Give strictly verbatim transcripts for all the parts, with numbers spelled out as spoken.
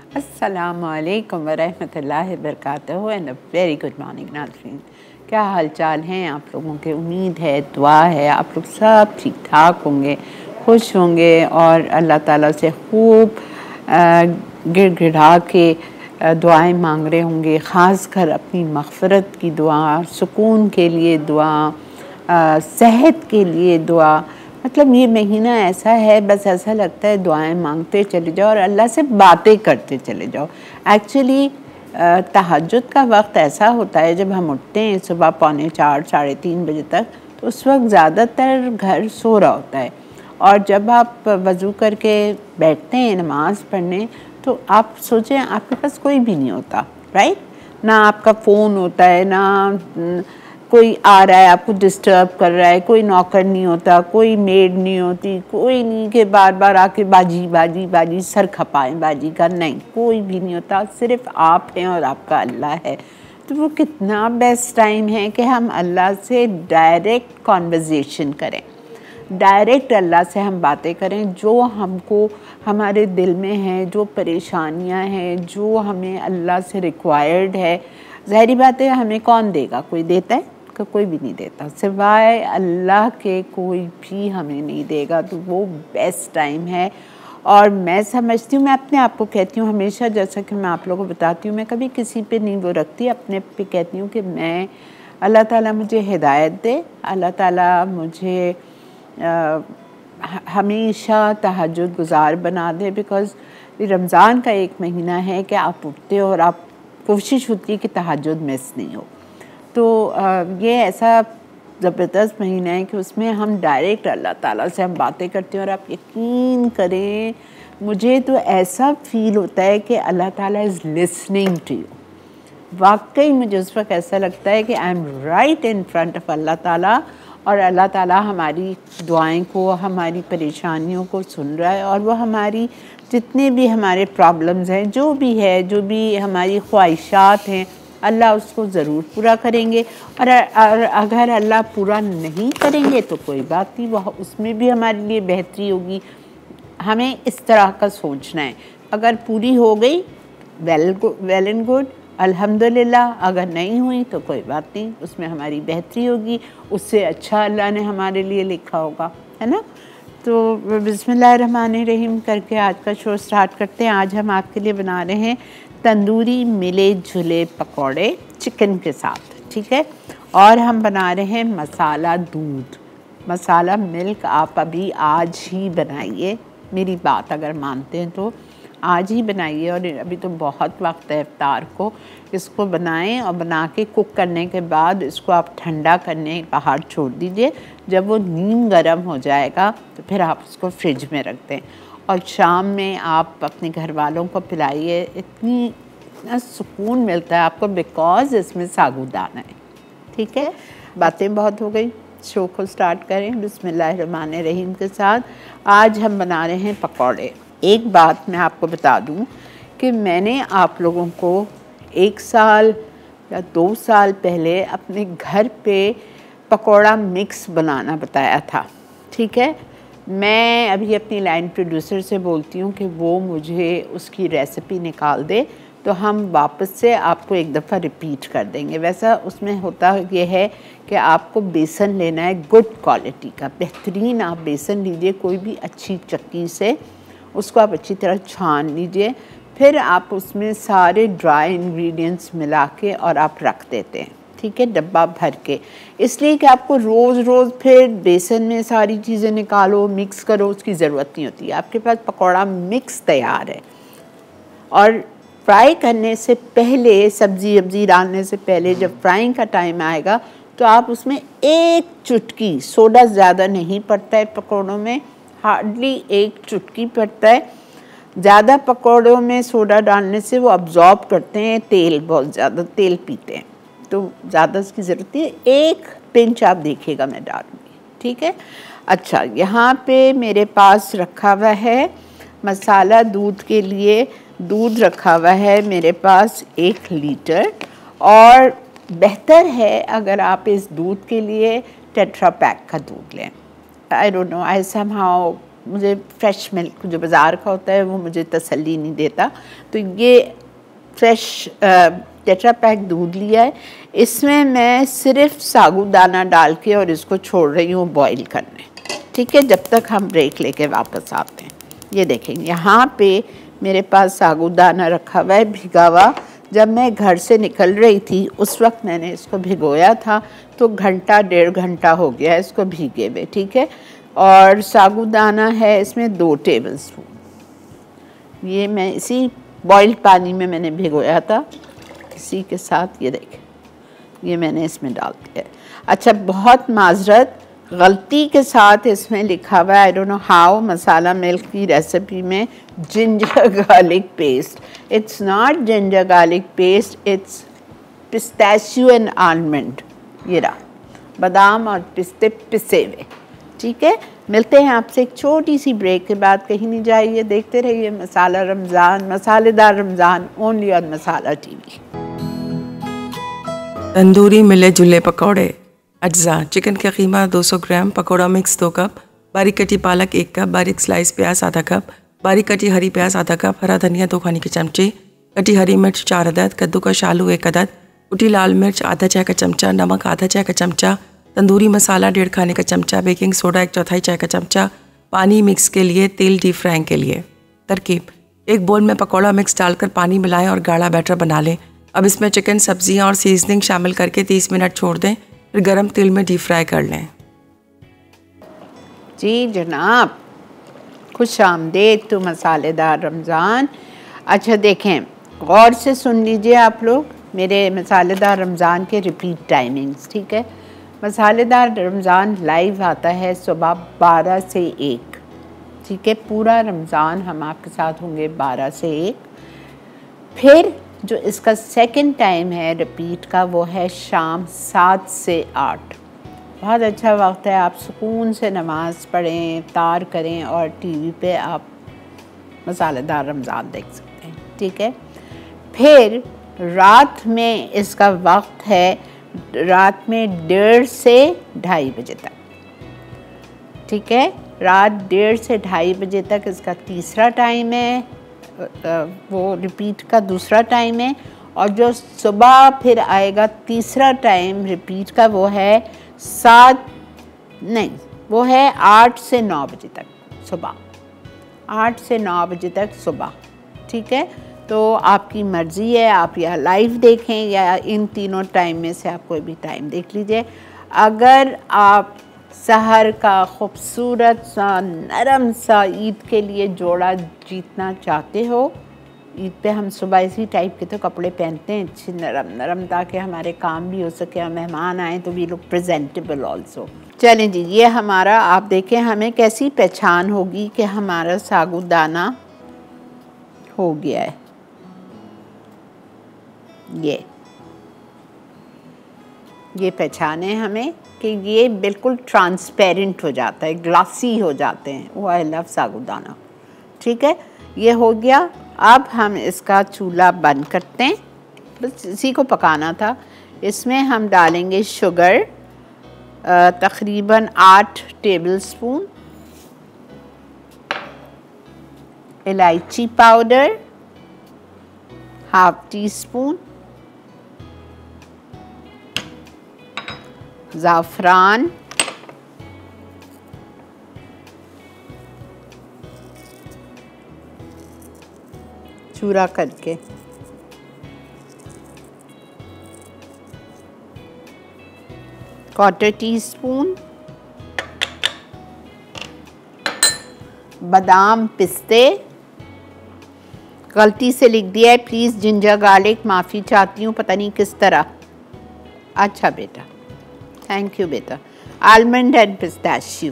अस्सलामु अलैकुम वरहमतुल्लाहि वबरकातुहू and a very good morning नाज़रीन। क्या हाल चाल हैं आप लोगों के? उम्मीद है, दुआ है आप लोग सब ठीक ठाक होंगे, खुश होंगे और अल्लाह ताला से खूब गिड़गिड़ा के दुआएं मांग रहे होंगे, ख़ास कर अपनी मग़फ़िरत की दुआ, सुकून के लिए दुआ, सेहत के लिए दुआ। मतलब ये महीना ऐसा है, बस ऐसा लगता है दुआएं मांगते चले जाओ और अल्लाह से बातें करते चले जाओ। एक्चुअली तहज्जुद का वक्त ऐसा होता है जब हम उठते हैं सुबह पौने चार साढ़े तीन बजे तक, तो उस वक्त ज़्यादातर घर सो रहा होता है और जब आप वज़ू करके बैठते हैं नमाज़ पढ़ने तो आप सोचें आपके पास कोई भी नहीं होता, राइट? ना आपका फ़ोन होता है, ना कोई आ रहा है आपको डिस्टर्ब कर रहा है, कोई नौकर नहीं होता, कोई मेड नहीं होती, कोई नहीं कि बार बार आके बाजी बाजी बाजी सर खपाएं बाजी का, नहीं, कोई भी नहीं होता, सिर्फ आप हैं और आपका अल्लाह है। तो वो कितना बेस्ट टाइम है कि हम अल्लाह से डायरेक्ट कॉन्वर्सेशन करें, डायरेक्ट अल्लाह से हम बातें करें, जो हमको हमारे दिल में है, जो परेशानियां हैं, जो हमें अल्लाह से रिक्वायर्ड है। ज़ाहिरी बात है हमें कौन देगा? कोई देता है? कोई भी नहीं देता, सिवाय अल्लाह के कोई भी हमें नहीं देगा। तो वो बेस्ट टाइम है और मैं समझती हूँ, मैं अपने आप को कहती हूँ हमेशा, जैसा कि मैं आप लोगों को बताती हूँ, मैं कभी किसी पे नहीं वो रखती, अपने पे कहती हूँ कि मैं अल्लाह ताला मुझे हिदायत दे, अल्लाह ताला मुझे आ, हमेशा तहज्जुद गुज़ार बना दे। बिकॉज़ रमज़ान का एक महीना है कि आप उठते हो और आप कोशिश होती है कि तहज्जुद मिस नहीं हो। तो ये ऐसा ज़बरदस्त महीना है कि उसमें हम डायरेक्ट अल्लाह ताला से हम बातें करते हैं और आप यकीन करें, मुझे तो ऐसा फ़ील होता है कि अल्लाह ताला इज़ लिसनिंग टू यू। वाकई मुझे उस वक्त ऐसा लगता है कि I am right in front of Allah Taala और अल्लाह ताला हमारी दुआएं को, हमारी परेशानियों को सुन रहा है और वो हमारी जितने भी हमारे प्रॉब्लम्स हैं, जो भी है, जो भी हमारी ख्वाहिशात हैं, अल्लाह उसको ज़रूर पूरा करेंगे। और अगर अल्लाह पूरा नहीं करेंगे तो कोई बात नहीं, वह उसमें भी हमारे लिए बेहतरी होगी। हमें इस तरह का सोचना है, अगर पूरी हो गई वेल वेल एंड गुड, अल्हम्दुलिल्लाह, अगर नहीं हुई तो कोई बात नहीं, उसमें हमारी बेहतरी होगी, उससे अच्छा अल्लाह ने हमारे लिए लिखा होगा, है ना। तो बिस्मिल्लाहिर्रहमानिर्रहीम करके आज का शो स्टार्ट करते हैं। आज हम आपके लिए बना रहे हैं तंदूरी मिले जुले पकौड़े चिकन के साथ, ठीक है। और हम बना रहे हैं मसाला दूध, मसाला मिल्क। आप अभी आज ही बनाइए, मेरी बात अगर मानते हैं तो आज ही बनाइए, और अभी तो बहुत वक्त है इफ्तार को। इसको बनाएं और बना के कुक करने के बाद इसको आप ठंडा करने बाहर छोड़ दीजिए। जब वो नीम गर्म हो जाएगा तो फिर आप उसको फ्रिज में रख दें और शाम में आप अपने घर वालों को पिलाइए। इतनी इतना सुकून मिलता है आपको, बिकॉज़ इसमें साबूदाना है, ठीक है। बातें बहुत हो गई, शो को स्टार्ट करें बिस्मिल्लाहिर्रहमानिर्रहीम के साथ। आज हम बना रहे हैं पकौड़े। एक बात मैं आपको बता दूं कि मैंने आप लोगों को एक साल या दो साल पहले अपने घर पे पकौड़ा मिक्स बनाना बताया था, ठीक है। मैं अभी अपनी लाइन प्रोड्यूसर से बोलती हूँ कि वो मुझे उसकी रेसिपी निकाल दे, तो हम वापस से आपको एक दफ़ा रिपीट कर देंगे। वैसा उसमें होता ये है कि आपको बेसन लेना है गुड क्वालिटी का, बेहतरीन आप बेसन लीजिए, कोई भी अच्छी चक्की से उसको आप अच्छी तरह छान लीजिए। फिर आप उसमें सारे ड्राई इंग्रेडिएंट्स मिला के और आप रख देते हैं, ठीक है, डब्बा भर के। इसलिए कि आपको रोज़ रोज़ फिर बेसन में सारी चीज़ें निकालो, मिक्स करो, उसकी ज़रूरत नहीं होती। आपके पास पकौड़ा मिक्स तैयार है। और फ्राई करने से पहले, सब्ज़ी वब्ज़ी डालने से पहले, जब फ्राइंग का टाइम आएगा तो आप उसमें एक चुटकी, सोडा ज़्यादा नहीं पड़ता है पकौड़ों में, हार्डली एक चुटकी पड़ता है। ज़्यादा पकौड़ों में सोडा डालने से वो अब्जॉर्ब करते हैं तेल, बहुत ज़्यादा तेल पीते हैं, तो ज़्यादा इसकी ज़रूरत है। एक पिंच आप देखिएगा मैं डालूँगी, ठीक है। अच्छा, यहाँ पे मेरे पास रखा हुआ है मसाला दूध के लिए, दूध रखा हुआ है मेरे पास एक लीटर। और बेहतर है अगर आप इस दूध के लिए टेट्रा पैक का दूध लें। I don't know, I somehow मुझे फ्रेश मिल्क जो बाज़ार का होता है वो मुझे तसल्ली नहीं देता। तो ये फ्रेश टेट्रा पैक दूध लिया है, इसमें मैं सिर्फ साबूदाना डाल के और इसको छोड़ रही हूँ बॉईल करने, ठीक है, जब तक हम ब्रेक लेके वापस आते हैं। ये देखेंगे यहाँ पे मेरे पास साबूदाना रखा हुआ है भिगा हुआ। जब मैं घर से निकल रही थी उस वक्त मैंने इसको भिगोया था, तो घंटा डेढ़ घंटा हो गया है इसको भीगे हुए, ठीक है। और साबूदाना है इसमें दो टेबल स्पून। ये मैं इसी बॉइल्ड पानी में मैंने भिगोया था, इसी के साथ ये देखें ये मैंने इसमें डाल दिया है। अच्छा, बहुत माजरत, गलती के साथ इसमें लिखा हुआ है, I don't know how, masala milk की रेसिपी में ginger garlic paste. It's not ginger garlic paste, it's pistachio and almond. ये रहा, बादाम और पिस्ते पिसे हुए, ठीक है। मिलते हैं आपसे एक छोटी सी ब्रेक के बाद, कहीं नहीं जाइए, देखते रहिए मसाला रमज़ान, मसालेदार Ramzan, only on Masala TV. Tandoori मिले जुले पकौड़े। अज्जा: चिकन का कीमा दो सौ ग्राम, पकौड़ा मिक्स दो कप, बारीक कटी पालक एक कप, बारीक स्लाइस प्याज आधा कप, बारीक कटी हरी प्याज आधा कप, हरा धनिया दो खाने के चमचे, कटी हरी मिर्च चार अदद, कद्दूकस आलू एक अदद, कुटी लाल मिर्च आधा चाय का चमचा, नमक आधा चाय का चमचा, तंदूरी मसाला डेढ़ खाने का चमचा, बेकिंग सोडा एक चौथाई चाय का चमचा, पानी मिक्स के लिए, तेल डीप फ्राइंग के लिए। तरकीब: एक बोल में पकौड़ा मिक्स डालकर पानी मिलाएं और गाढ़ा बैटर बना लें। अब इसमें चिकन, सब्जियां और सीजनिंग शामिल करके तीस मिनट छोड़ दें, फिर गरम तेल में डीप फ्राई कर लें। जी जनाब, खुश आमदेद तो मसालेदार रमज़ान। अच्छा देखें, गौर से सुन लीजिए आप लोग मेरे मसालेदार रमज़ान के रिपीट टाइमिंग्स, ठीक है। मसालेदार रमज़ान लाइव आता है सुबह बारह से एक, ठीक है। पूरा रमज़ान हम आपके साथ होंगे बारह से एक। फिर जो इसका सेकंड टाइम है रिपीट का, वो है शाम सात से आठ। बहुत अच्छा वक्त है, आप सुकून से नमाज़ पढ़ें, इफ्तार करें और टीवी पे आप मसालेदार रमज़ान देख सकते हैं, ठीक है। फिर रात में इसका वक्त है रात में डेढ़ से ढाई बजे तक, ठीक है। रात डेढ़ से ढाई बजे तक इसका तीसरा टाइम है, वो रिपीट का दूसरा टाइम है। और जो सुबह फिर आएगा तीसरा टाइम रिपीट का, वो है सात नहीं वो है आठ से नौ बजे तक सुबह, आठ से नौ बजे तक सुबह, ठीक है। तो आपकी मर्ज़ी है, आप या लाइव देखें या इन तीनों टाइम में से आप कोई भी टाइम देख लीजिए। अगर आप सहर का खूबसूरत सा नरम सा ईद के लिए जोड़ा जीतना चाहते हो, ईद पे हम सुबह इसी टाइप के तो कपड़े पहनते हैं, अच्छे नरम नरम, ताकि हमारे काम भी हो सके और मेहमान आए तो वी लुक प्रेजेंटेबल ऑल्सो। चलें जी, ये हमारा, आप देखें हमें कैसी पहचान होगी कि हमारा साबूदाना हो गया है। ये ये पहचाने हमें कि ये बिल्कुल ट्रांसपेरेंट हो जाता है, ग्लासी हो जाते हैं। वो आई लव साबूदाना, ठीक है। ये हो गया। अब हम इसका चूल्हा बंद करते हैं, बस इसी को पकाना था। इसमें हम डालेंगे शुगर, तकरीबन आठ टेबलस्पून, इलायची पाउडर हाफ टी स्पून, ज़ाफ़रान, चूरा करके, क्वार्टर टी स्पून बादाम पिस्ते, गलती से लिख दिया है, प्लीज़ जिंजर गार्लिक, माफ़ी चाहती हूँ, पता नहीं किस तरह। अच्छा बेटा, थैंक यू बेटा। आलमंड एंड पिस्ताशियो,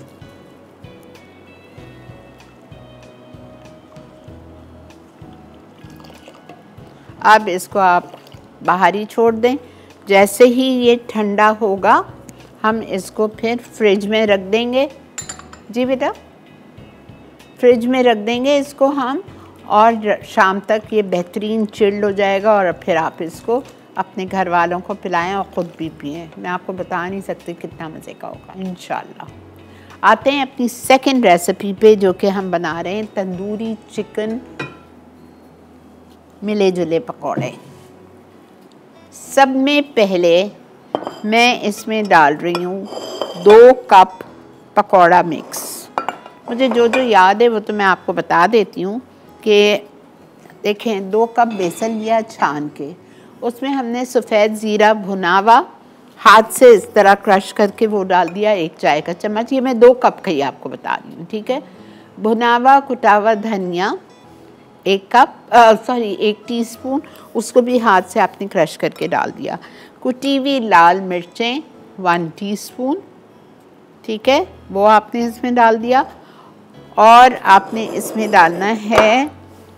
अब इसको आप बाहर ही छोड़ दें। जैसे ही ये ठंडा होगा हम इसको फिर फ्रिज में रख देंगे। जी बेटा, फ्रिज में रख देंगे इसको हम, और शाम तक ये बेहतरीन चिल्ड हो जाएगा और फिर आप इसको अपने घर वालों को पिलाएं और ख़ुद भी पिएं। मैं आपको बता नहीं सकती कितना मज़े का होगा इंशाल्लाह। आते हैं अपनी सेकंड रेसिपी पे, जो कि हम बना रहे हैं तंदूरी चिकन मिले जुले पकौड़े। सब में पहले मैं इसमें डाल रही हूँ दो कप पकौड़ा मिक्स। मुझे जो जो याद है वो तो मैं आपको बता देती हूँ कि देखें, दो कप बेसन लिया छान के, उसमें हमने सफ़ेद ज़ीरा भुना हुआ हाथ से इस तरह क्रश करके वो डाल दिया, एक चाय का चम्मच। ये मैं दो कप का ही आपको बता रही हूँ, ठीक है। भुना हुआ कुटा हुआ धनिया एक कप, सॉरी एक टीस्पून, उसको भी हाथ से आपने क्रश करके डाल दिया। कुटी हुई लाल मिर्चें वन टीस्पून, ठीक है, वो आपने इसमें डाल दिया। और आपने इसमें डालना है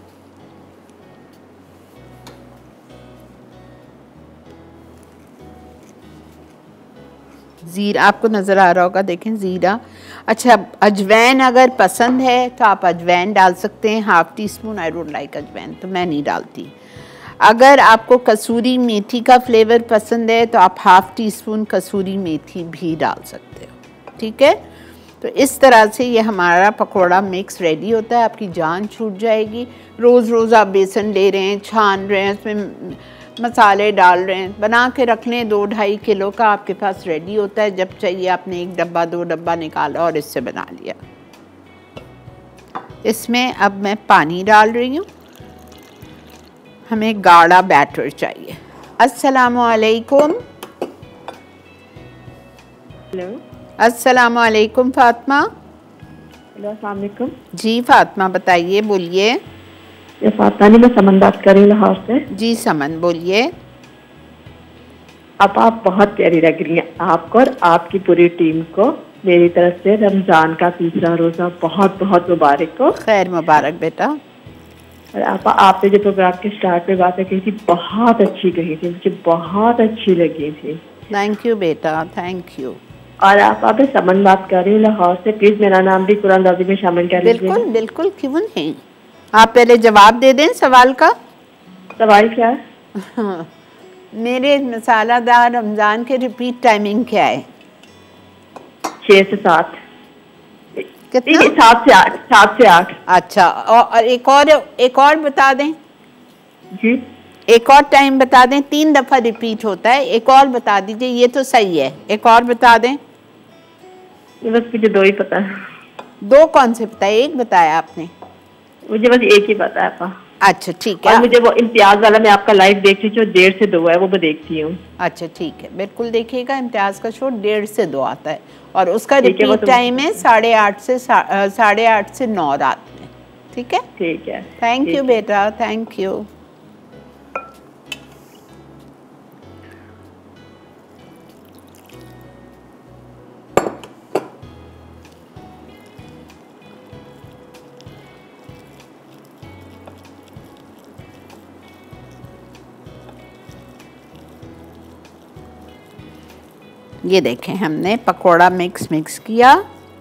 ज़ीरा, आपको नज़र आ रहा होगा, देखें ज़ीरा। अच्छा, अजवैन अगर पसंद है तो आप अजवैन डाल सकते हैं, half teaspoon. I don't like अजवैन, तो मैं नहीं डालती। अगर आपको कसूरी मेथी का फ्लेवर पसंद है तो आप हाफ़ टी स्पून कसूरी मेथी भी डाल सकते हो, ठीक है। तो इस तरह से ये हमारा पकोड़ा मिक्स रेडी होता है। आपकी जान छूट जाएगी। रोज़ रोज़ आप बेसन ले रहे हैं, छान रहे हैं, उसमें मसाले डाल रहे हैं, बना के रख लें। दो ढाई किलो का आपके पास रेडी होता है। जब चाहिए आपने एक डब्बा दो डब्बा निकाला और इससे बना लिया। इसमें अब मैं पानी डाल रही हूँ। हमें गाढ़ा बैटर चाहिए। अस्सलामुअलैकुम। हेलो, अस्सलामु अलैकुम फातिमा। हेलो, अस्सलाम वालेकुम। जी फातिमा बताइए, बोलिए। ये फातिमा नहीं, मैं समन बात कर रही हूँ लाहौर से। जी समन, बोलिए। अब आप बहुत प्यारी लग रही हैं। आपको और आपकी पूरी टीम को मेरी तरफ से रमज़ान का तीसरा रोज़ा बहुत बहुत मुबारक हो। खैर मुबारक बेटा। और आप आपने जो प्रोग्राम के स्टार्ट में बातें कही थी बहुत अच्छी कही थी, मुझे बहुत अच्छी लगी थी। थैंक यू बेटा, थैंक यू। और आप आप समन बात कर रही हूँ लाहौर से। प्लीज़ मेरा नाम भी कुरान दादी में शामिल कर लीजिए। बिल्कुल बिल्कुल, क्यों नहीं। आप पहले जवाब दे दें सवाल का। सवाल क्या है? हाँ, मेरे मसालादार रमज़ान के रिपीट टाइमिंग क्या है? छः से सात। कितना? सात से आठ। सात से आठ। अच्छा, और एक और एक और बता दें जी, एक और टाइम बता दें। तीन दफ़ा रिपीट होता है, एक और बता दीजिए। ये तो सही है, एक और बता दें। बस मुझे दो ही पता है। दो कौन से बताए? एक बताया आपने। मुझे बस एक ही पता है पा। अच्छा ठीक है। और मुझे वो इम्तियाज वाला, मैं आपका लाइव देख रही हूँ, डेढ़ से दो है, वो मैं देखती हूँ। अच्छा ठीक है, बिल्कुल देखिएगा। इम्तियाज का शो डेढ़ से दो आता है और उसका ठीक है, वो रिपीट तो- टाइम है साढ़े आठ से सा- साढ़े आठ से नौ रात में। ठीक है, ठीक है। थैंक ठीक यू है। बेटा, थैंक यू। ये देखें, हमने पकोड़ा मिक्स मिक्स किया।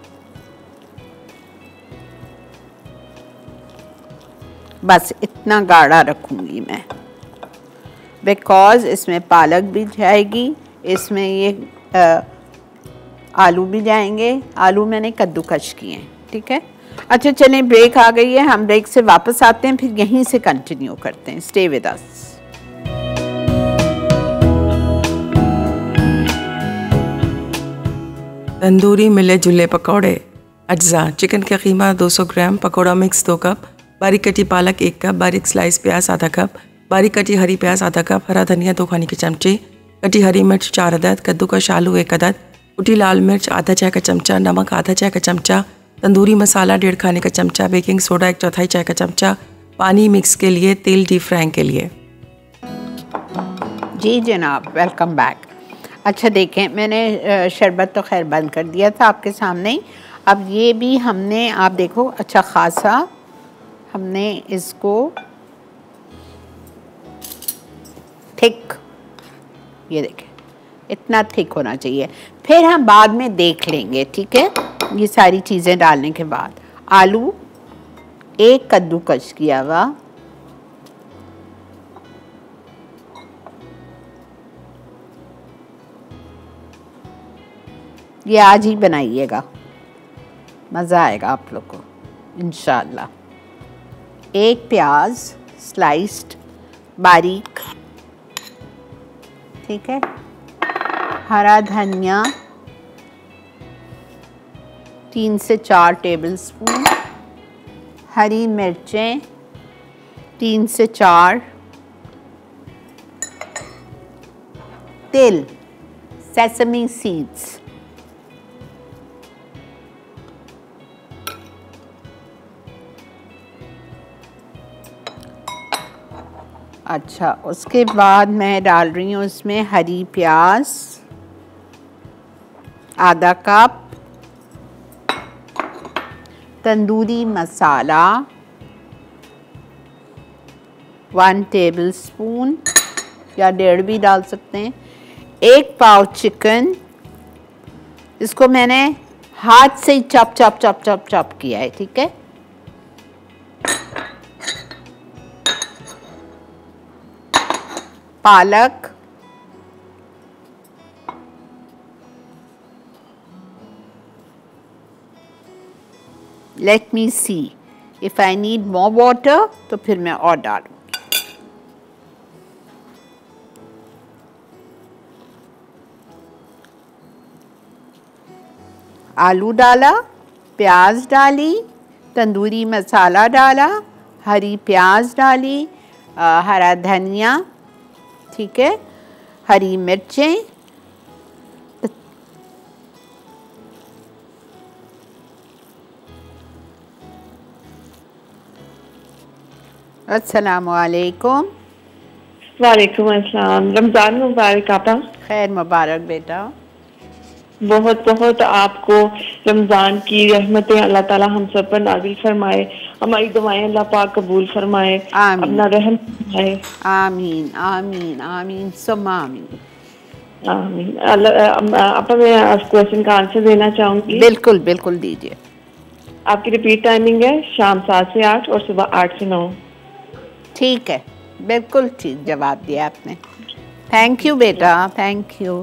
बस इतना गाढ़ा रखूंगी मैं, बिकॉज इसमें पालक भी जाएगी, इसमें ये आ, आलू भी जाएंगे। आलू मैंने कद्दूकश किए हैं, ठीक है। अच्छा चलें, ब्रेक आ गई है, हम ब्रेक से वापस आते हैं, फिर यहीं से कंटिन्यू करते हैं। Stay with us. तंदूरी मिले जुले पकौड़े। अज्जा: चिकन का कीमा दो सौ ग्राम, पकौड़ा मिक्स दो कप, बारीक कटी पालक एक कप, बारीक स्लाइस प्याज आधा कप, बारीक कटी हरी प्याज आधा कप, हरा धनिया दो खाने के चमचे, कटी हरी मिर्च चार अदद, कद्दूकस आलू एक अदद, कुटी लाल मिर्च आधा चाय का चमचा, नमक आधा चाय का चमचा, तंदूरी मसाला डेढ़ खाने का चमचा, बेकिंग सोडा एक चौथाई चाय का चमचा, पानी मिक्स के लिए, तेल डीप फ्राइंग के लिए। जी जनाब, वेलकम बैक। अच्छा देखें, मैंने शरबत तो खैर बंद कर दिया था आपके सामने ही। अब ये भी हमने, आप देखो, अच्छा खासा हमने इसको थिक, ये देखें इतना थिक होना चाहिए। फिर हम बाद में देख लेंगे, ठीक है, ये सारी चीज़ें डालने के बाद। आलू एक कद्दूकस किया हुआ, ये आज ही बनाइएगा, मज़ा आएगा आप लोग को इंशाल्लाह। एक प्याज स्लाइस्ड बारीक, ठीक है। हरा धनिया तीन से चार टेबलस्पून, हरी मिर्चें तीन से चार, तिल सेसमी सीड्स, अच्छा उसके बाद मैं डाल रही हूँ इसमें हरी प्याज आधा cup, tandoori masala one tablespoon या डेढ़ भी डाल सकते हैं, एक पाव चिकन, इसको मैंने हाथ से ही chop chop chop chop chop किया है, ठीक है। पालक, let me see if I need more water तो फिर मैं और डालूंगी। आलू डाला, प्याज डाली, तंदूरी मसाला डाला, हरी प्याज डाली, आ, हरा धनिया, ठीक है, हरी मिर्चें, अस्सलामु अलैकुम। वालेकुम अस्सलाम। रमजान मुबारक आपा। खैर मुबारक बेटा। बहुत बहुत आपको रमजान की रहमतें अल्लाह ताला हम सब पर नाज़िल फरमाए, हमारी दुआएं अल्लाह पाक कबूल फरमाए, अपना रहम फरमाए। आमीन आमीन आमीन सुम्मा आमीन आमीन। आपा मैं आज क्वेश्चन का आंसर देना चाहूंगी। बिल्कुल बिल्कुल दीजिए। आपकी रिपीट टाइमिंग है शाम सात से आठ और सुबह आठ से नौ। ठीक है, बिल्कुल ठीक जवाब दिया आपने। थैंक यू बेटा, थैंक यू।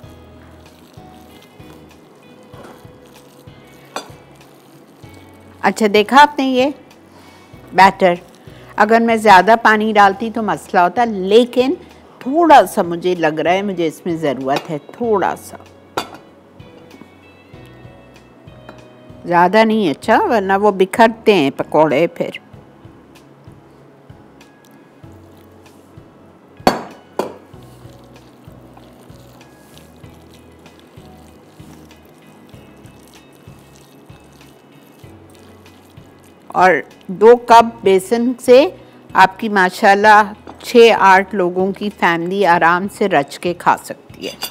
अच्छा देखा आपने ये बैटर, अगर मैं ज़्यादा पानी डालती तो मसला होता, लेकिन थोड़ा सा मुझे लग रहा है मुझे इसमें ज़रूरत है, थोड़ा सा, ज़्यादा नहीं। अच्छा वरना वो बिखरते हैं पकोड़े फिर। और दो कप बेसन से आपकी माशाल्लाह छः आठ लोगों की फैमिली आराम से रच के खा सकती है।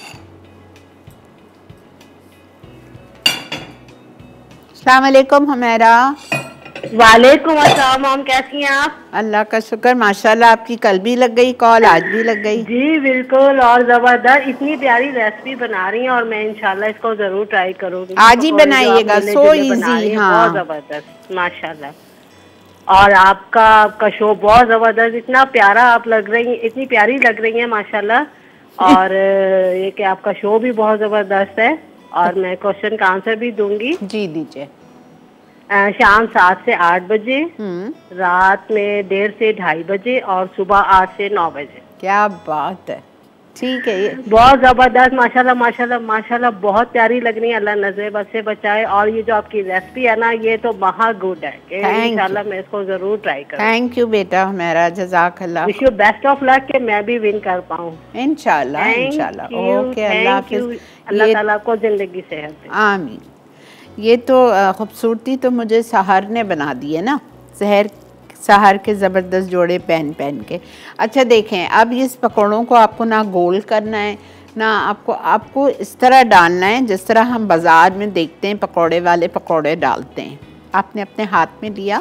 अस्सलाम वालेकुम हमेरा। वालेकुम अस्सलाम। मैम कैसी हैं आप? अल्लाह का शुक्र माशाल्लाह, आपकी कल भी लग गई कॉल, आज भी लग गई। जी बिल्कुल, और जबरदस्त इतनी प्यारी रेसिपी बना रही हैं और मैं इंशाल्लाह इसको जरूर ट्राई करूंगी। आज ही बनाइएगा, सो इजी। हाँ बहुत जबरदस्त माशाल्लाह। और आपका आपका शो बहुत जबरदस्त, इतना प्यारा आप लग रही हैं, इतनी प्यारी लग रही हैं माशाल्लाह। और ये कि आपका शो भी बहुत जबरदस्त है। और मैं क्वेश्चन का आंसर भी दूंगी। जी दीजिए। शाम सात से आठ बजे, रात में डेढ़ से ढाई बजे और सुबह आठ से नौ बजे। क्या बात है, ठीक है। ये बहुत जबरदस्त माशाल्लाह माशाल्लाह माशाल्लाह, बहुत प्यारी लग रही है। अल्लाह नजर बद से बचाए। और ये जो आपकी रेसिपी है ना, ये तो महा गुड है कि इंशाल्लाह मैं इसको जरूर ट्राई करूँ। थैंक यू बेटा मेरा, जज़ाकल्लाह। Wish you best of luck कि मैं भी विन कर पाऊँ इंशाल्लाह इंशाल्लाह। ओके, अल्लाह हाफिज़। अल्लाह ताला को जिंदगी सेहत दे। आमीन। ये तो खूबसूरती तो मुझे सहर ने बना दी है ना, सहर सहर के ज़बरदस्त जोड़े पहन पहन के। अच्छा देखें, अब इस पकौड़ों को आपको ना गोल करना है ना, आपको आपको इस तरह डालना है जिस तरह हम बाज़ार में देखते हैं पकौड़े वाले पकौड़े डालते हैं। आपने अपने हाथ में लिया,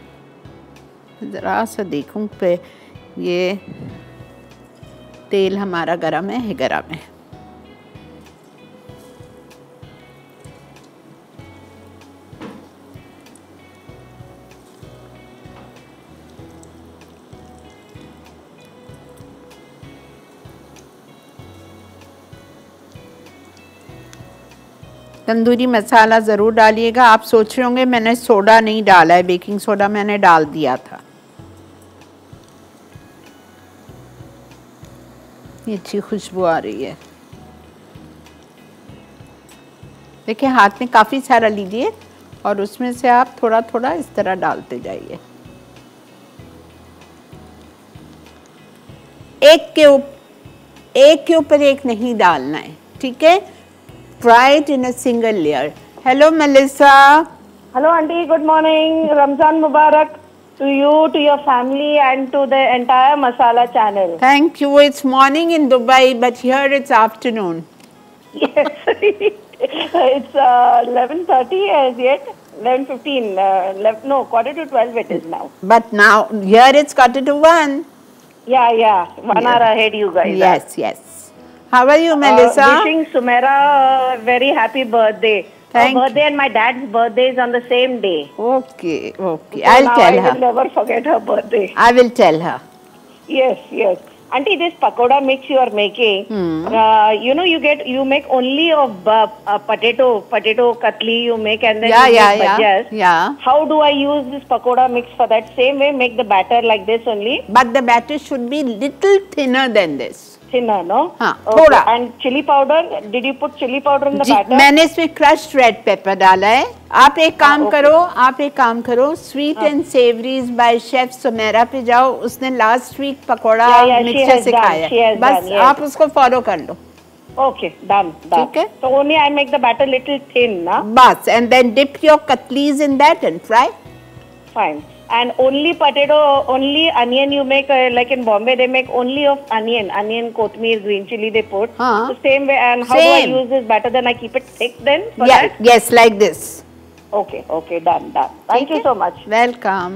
ज़रा सा देखूं पे ये तेल हमारा गरम है, है गरम है। तंदूरी मसाला ज़रूर डालिएगा। आप सोच रहे होंगे मैंने सोडा नहीं डाला है, बेकिंग सोडा मैंने डाल दिया था। ये अच्छी खुशबू आ रही है। देखिए हाथ में काफ़ी सारा लीजिए और उसमें से आप थोड़ा थोड़ा इस तरह डालते जाइए। एक के ऊपर एक के ऊपर एक नहीं डालना है, ठीक है? Fry it in a single layer. Hello, Melissa. Hello, Auntie. Good morning. Ramzan Mubarak to you, to your family, and to the entire Masala channel. Thank you. It's morning in Dubai, but here it's afternoon. Yes, it's uh, eleven thirty as yet. eleven fifteen. Uh, no, quarter to twelve it is now. But now here it's quarter to one. Yeah, yeah. One yeah. hour ahead, you guys. Yes, are. yes. How are you, Melissa? Uh, wishing Sumaira a very happy birthday. Thank Her birthday and my dad's birthday is on the same day. Okay, okay. So I'll tell I her. I will never forget her birthday. I will tell her. Yes, yes. Auntie, this pakoda mix you are making, hmm. uh, you know, you get you make only of uh, uh, potato, potato katli you make, and then yeah, you yeah, make bhajias. Yeah, yeah. How do I use this pakoda mix for that? Same way, make the batter like this only. But the batter should be little thinner than this. Thinner, no? हाँ, okay. थोड़ा. And chili powder, did you put chili powder in the batter? मैंने इसमें crushed red pepper डाला है। आप एक काम हाँ, okay. करो, आप एक काम करो, Sweet हाँ. and Savories by Chef Sumaira पे जाओ, उसने last week pakora yeah, yeah, mixture सिखाया है, बस done, yes. आप उसको follow कर लो। Okay, done, done. ठीक है? So only I make the batter little thin, na? बस, and then dip your katlis in that and fry. Fine. And only potato, only onion you make, uh, like in Bombay, they make only of onion, onion, kothmeer, green chili they put. Huh. So same way, and how Same. do I use this batter? Then I keep it thick then? For Yeah, that? yes, like this. Okay, okay, done, done. Thank you so much. Welcome.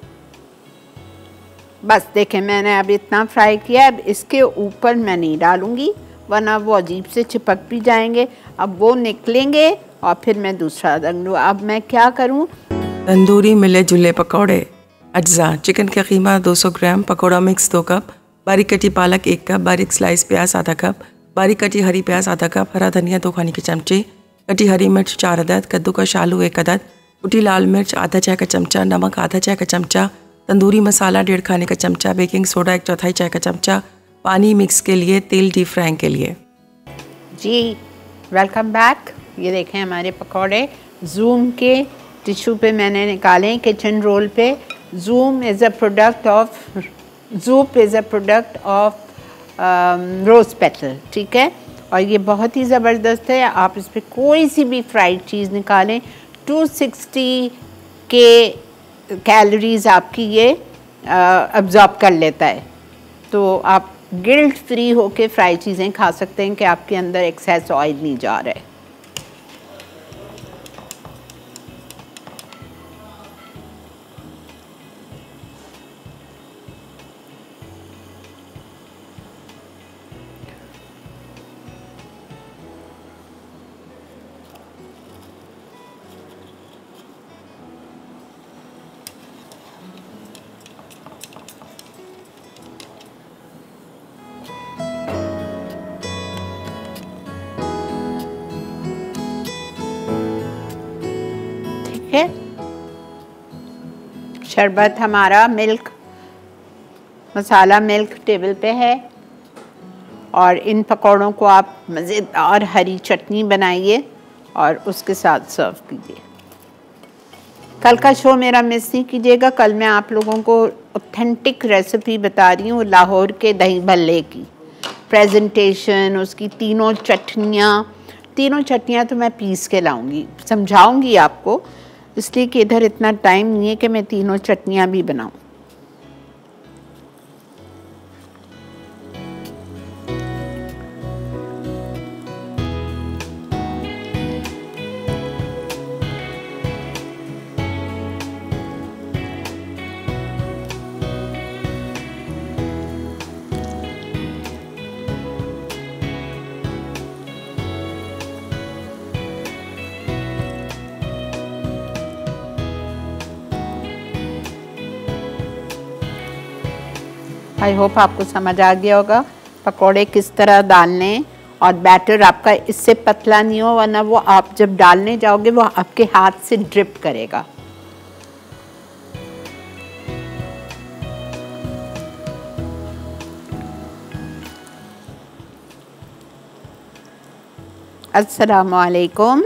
बस देखें मैंने अब इतना fry किया, अब इसके ऊपर मैं नहीं डालूंगी वरना वो अजीब से चिपक भी जाएंगे। अब वो निकलेंगे और फिर मैं दूसरा रंग लूँ। अब मैं क्या करूँ? तंदूरी मिले जुले पकौड़े, अज्जा चिकन का कीमा दो सौ ग्राम, पकौड़ा मिक्स दो कप, बारीक कटी पालक एक कप, बारीक स्लाइस प्याज आधा कप, बारीक कटी हरी प्याज आधा कप, हरा धनिया दो खाने के चमचे, कटी हरी मिर्च चार अदद, कद्दूकस आलू एक अदद, कुटी लाल मिर्च आधा चाय का चमचा, नमक आधा चाय का चमचा, तंदूरी मसाला डेढ़ खाने का चमचा, बेकिंग सोडा एक चौथाई चाय का चमचा, पानी मिक्स के लिए, तेल डीप फ्राइंग के लिए। जी वेलकम बैक। ये देखें हमारे पकौड़े जूम के टिश्यू पे मैंने निकाले, किचन रोल पे। Zoom is a product of Zoop is a product of rose petal, ठीक है? और ये बहुत ही ज़बरदस्त है। आप इस पर कोई सी भी फ्राइड चीज़ निकालें, टू सिक्सटी के कैलोरीज़ आपकी ये अब्ज़ॉर्ब कर लेता है। तो आप गिल्ट फ्री होके फ्राई चीज़ें खा सकते हैं कि आपके अंदर एक्सेस ऑयल नहीं जा रहा है। है शरबत हमारा मिल्क मसाला मिल्क टेबल पे है और इन पकौड़ों को आप मज़ेदार हरी चटनी बनाइए और उसके साथ सर्व कीजिए। कल का शो मेरा मिस नहीं कीजिएगा। कल मैं आप लोगों को ऑथेंटिक रेसिपी बता रही हूँ लाहौर के दही भल्ले की। प्रेजेंटेशन, उसकी तीनों चटनियाँ तीनों चटनियाँ तो मैं पीस के लाऊंगी, समझाऊंगी आपको, इसलिए कि इधर इतना टाइम नहीं है कि मैं तीनों चटनियाँ भी बनाऊं। आई होप आपको समझ आ गया होगा पकोड़े किस तरह डालने और बैटर आपका इससे पतला नहीं हो, वरना वो आप जब डालने जाओगे वो आपके हाथ से ड्रिप करेगा। अस्सलामुअलैकुम।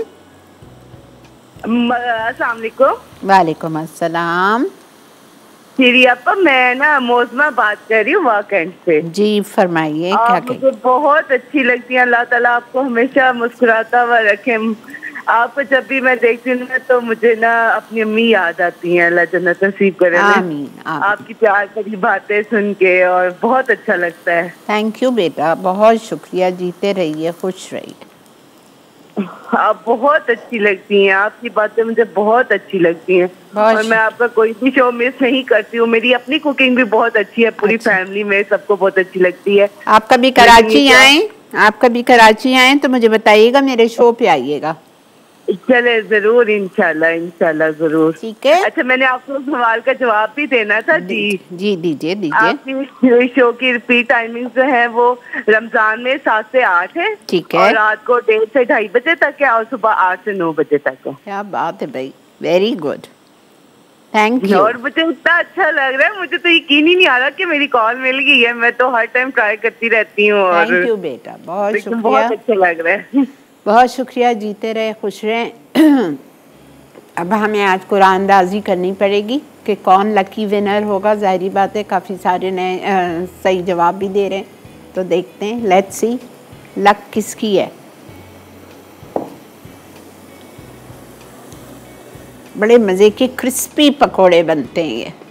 अस्सलाम वालेकुम। वालेकुम अस्सलाम। सीरी अपा, मैं ना मौसमा बात कर रही हूँ वाकंड से। जी फरमाइए, क्या कहें? मुझे बहुत अच्छी लगती है। अल्लाह ताला आपको हमेशा मुस्कुराता हुआ रखे। आपको जब भी मैं देखती हूँ ना तो मुझे ना अपनी अम्मी याद आती हैं। अल्लाह जन्नत नसीब करे। आमीन, आमीन। आपकी प्यार भरी बातें सुन के और बहुत अच्छा लगता है। थैंक यू बेटा, बहुत शुक्रिया। जीते रहिए, खुश रहिए। आप बहुत अच्छी लगती हैं, आपकी बातें मुझे बहुत अच्छी लगती हैं और मैं आपका कोई भी शो मिस नहीं करती हूँ। मेरी अपनी कुकिंग भी बहुत अच्छी है, पूरी अच्छा। फैमिली में सबको बहुत अच्छी लगती है। आप कभी कराची आए आप कभी कराची आए तो मुझे बताइएगा, मेरे शो पे आइएगा। चले जरूर, इंशाल्लाह इंशाल्लाह जरूर। ठीक है। अच्छा, मैंने आपको सवाल का जवाब भी देना था। जी जी दीजिए दीजिए। आपकी शो की रिपीट टाइमिंग जो है वो रमजान में सात से आठ है। ठीक है। और रात को डेढ़ से ढाई बजे तक है और सुबह आठ से नौ बजे तक है। क्या बात है भाई, वेरी गुड, थैंक यू। और मुझे इतना अच्छा लग रहा है, मुझे तो यकीन ही नहीं आ रहा कि मेरी कॉल मिल गई है। मैं तो हर टाइम ट्राई करती रहती हूँ। थैंक यू बेटा, बहुत शुक्रिया। बहुत अच्छा लग रहा है। बहुत शुक्रिया। जीते रहे, खुश रहें। अब हमें आज कुरानदाजी करनी पड़ेगी कि कौन लकी विनर होगा। ज़ाहिरी बात है काफ़ी सारे नए सही जवाब भी दे रहे हैं, तो देखते हैं, लेट्स सी लक किसकी है। बड़े मज़े के क्रिस्पी पकोड़े बनते हैं ये।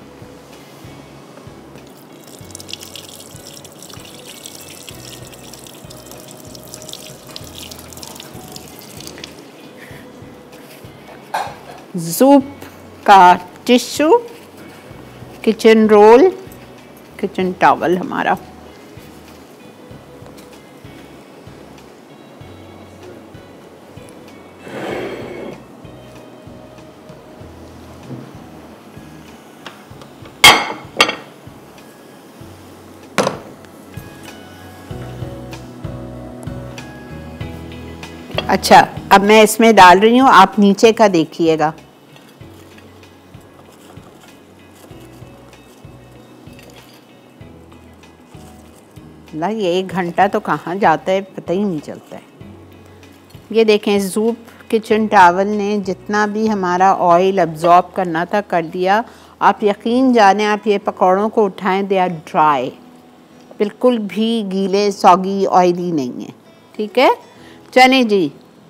ज़ूप का tissue, kitchen roll, kitchen towel हमारा। अच्छा, अब मैं इसमें डाल रही हूँ, आप नीचे का देखिएगा। ला ये एक घंटा तो कहाँ जाता है पता ही नहीं चलता है। ये देखें, ज़ूप किचन टॉवल ने जितना भी हमारा ऑयल अब्जॉर्ब करना था कर दिया। आप यकीन जाने, आप ये पकौड़ों को उठाएं, दे आर ड्राई, बिल्कुल भी गीले सौगी ऑयली नहीं है। ठीक है, चने जी,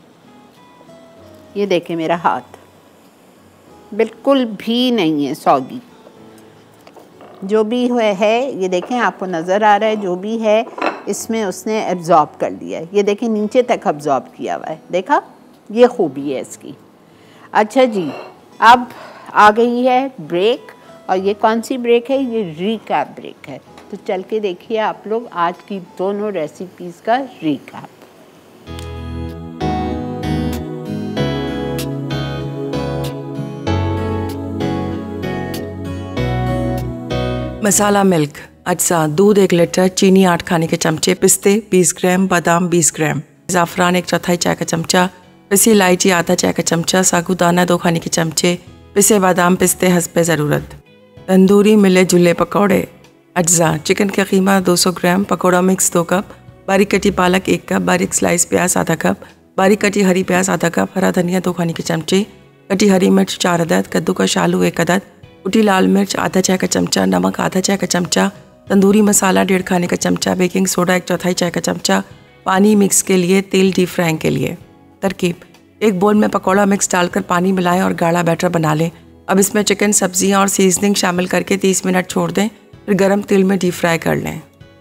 ये देखें मेरा हाथ बिल्कुल भी नहीं है सौगी। जो भी हुए है, ये देखें, आपको नज़र आ रहा है, जो भी है इसमें उसने एब्जॉर्ब कर लिया है। ये देखें, नीचे तक एब्जॉर्ब किया हुआ है, देखा, ये खूबी है इसकी। अच्छा जी, अब आ गई है ब्रेक, और ये कौन सी ब्रेक है? ये रिकैप ब्रेक है। तो चल के देखिए आप लोग आज की दोनों रेसिपीज़ का रिकैप। मसाला मिल्क अज्जा, दूध एक लीटर, चीनी आठ खाने के चमचे, पिस्ते बीस ग्राम, बादाम बीस ग्राम, ज़ाफ़रान एक चौथाई चाय का चमचा, पिसी इलायची आधा चाय का चमचा, साबूदाना दो खाने के चमचे, पिसे बादाम पिस्ते हस्ब ज़रूरत। तंदूरी मिले जुले पकौड़े अज्जा, चिकन का कीमा दो सौ ग्राम, पकौड़ा मिक्स दो कप, बारीक कटी पालक एक कप, बारीक स्लाइस प्याज आधा कप, बारीक कटी हरी प्याज आधा कप, हरा धनिया दो खाने के चमचे, कटी हरी मिर्च चार अदद, कद्दूकस आलू एक अदद, कुटी लाल मिर्च आधा चाय का चमचा, नमक आधा चाय का चमचा, तंदूरी मसाला डेढ़ खाने का चमचा, बेकिंग सोडा एक चौथाई चाय का चमचा, पानी मिक्स के लिए, तेल डीप फ्राइंग के लिए। तरकीब: एक बोल में पकौड़ा मिक्स डालकर पानी मिलाएं और गाढ़ा बैटर बना लें। अब इसमें चिकन, सब्जियां और सीजनिंग शामिल करके तीस मिनट छोड़ दें, फिर गरम तेल में डीप फ्राई कर लें।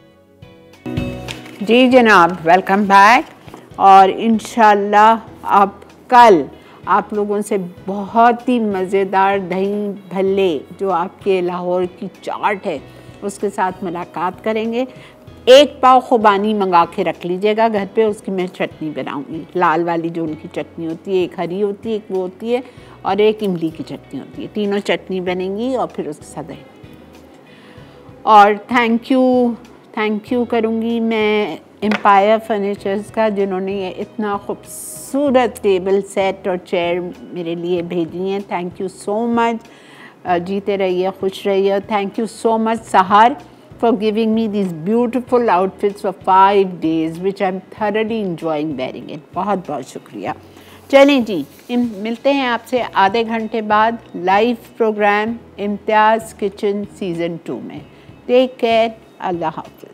जी जनाब, वेलकम बैक। और इंशाल्लाह अब कल आप लोगों से बहुत ही मज़ेदार दही भल्ले, जो आपके लाहौर की चाट है, उसके साथ मुलाकात करेंगे। एक पाव खुबानी मंगा के रख लीजिएगा घर पे, उसकी मैं चटनी बनाऊंगी, लाल वाली जो उनकी चटनी होती है, एक हरी होती है, एक वो होती है, और एक इमली की चटनी होती है। तीनों चटनी बनेंगी और फिर उसके साथ दही। और थैंक यू थैंक यू करूँगी मैं एम्पायर फर्नीचर्स का, जिन्होंने ये इतना खूबसूरत टेबल सेट और चेयर मेरे लिए भेजी हैं। Thank you so much. जीते रहिए, खुश रहिए। Thank you so much Sahar for giving me this beautiful outfits for five days which I am thoroughly enjoying wearing it. बहुत बहुत शुक्रिया। चलें जी, मिलते हैं आपसे आधे घंटे बाद live program Imtiaz kitchen season two में। टेक केयर, अल्लाह हाफ़िज़।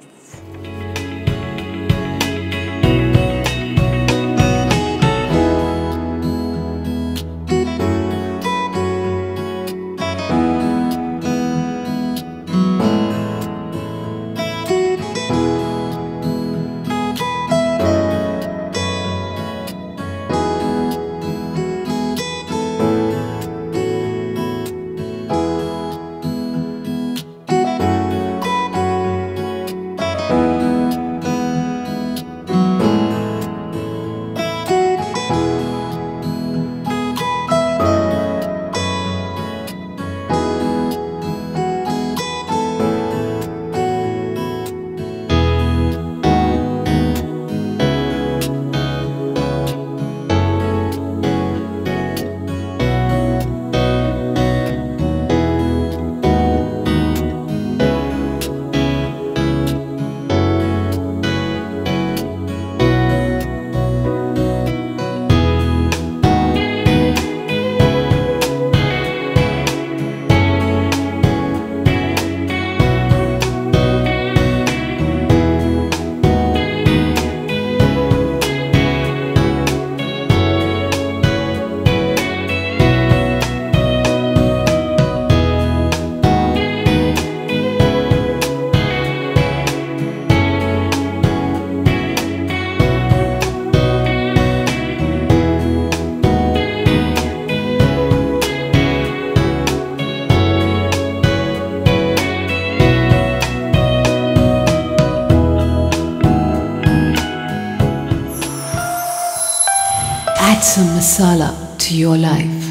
Add some masala to your life.